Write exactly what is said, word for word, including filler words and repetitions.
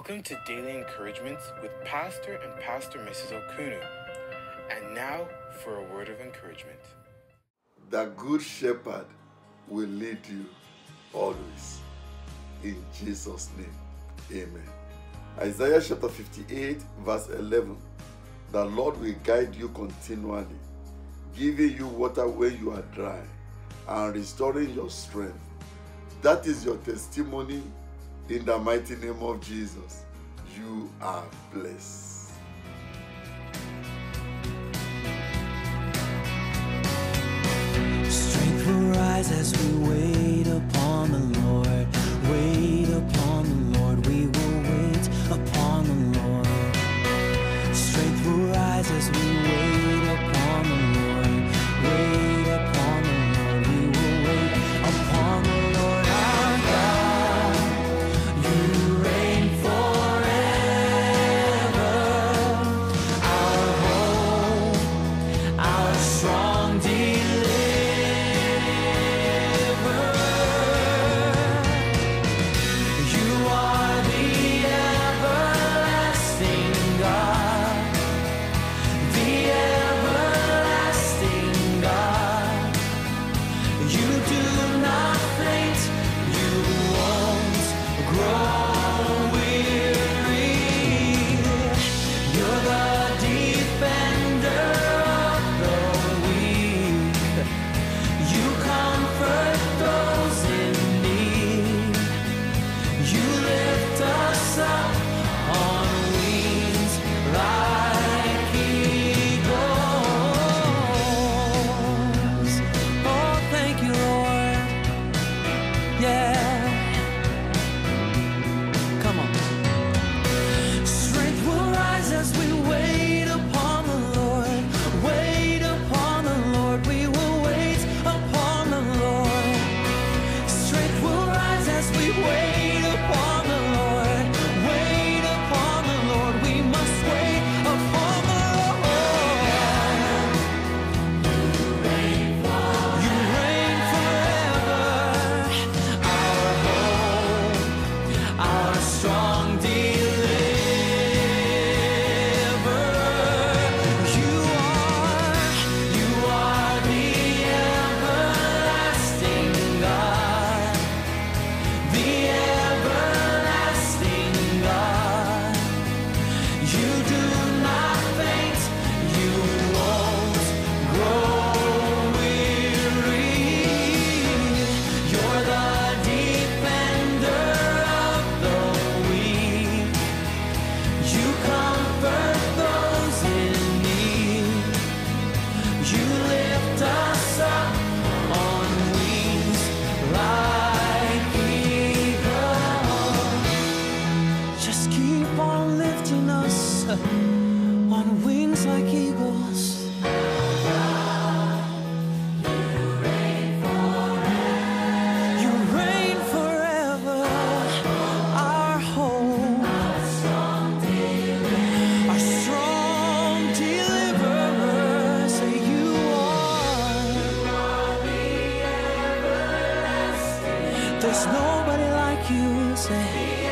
Welcome to Daily Encouragements with Pastor and Pastor Missus Okunnu. And now for a word of encouragement. The Good Shepherd will lead you always. In Jesus' name, amen. Isaiah chapter fifty-eight, verse eleven. The Lord will guide you continually, giving you water when you are dry, and restoring your strength. That is your testimony. In the mighty name of Jesus, you are blessed. Strength will rise as we wait upon the Lord. Wait upon the Lord. We will wait upon the Lord. Strength will rise as we wait upon the Lord. Wait upon the Lord. We will wait upon the Lord our God. You reign forever. Our hope, our strong deliverer. You are the everlasting God, the everlasting God. You do not faint, you won't grow weary. You're the defender of the weak. You comfort those in need. You lift us up on wings like eagles. Oh, thank you, Lord. Yeah. Come on. Strength will rise as we wait upon the Lord. Wait upon the Lord. We will wait upon the Lord. Strength will rise as we wait upon the Lord. Wait upon the Lord. We must wait upon the Lord. You reign forever. Our hope, our strong deliverer. You are, you are the everlasting God, the everlasting God. You do not faint, you won't grow weary. You're the defender of the weak. You comfort those in need. You lift us up on wings like eagles. Just keep on lifting us on wings like eagles. You reign forever. Our hope, our strong deliverer. Say you are. There's nobody like you. Say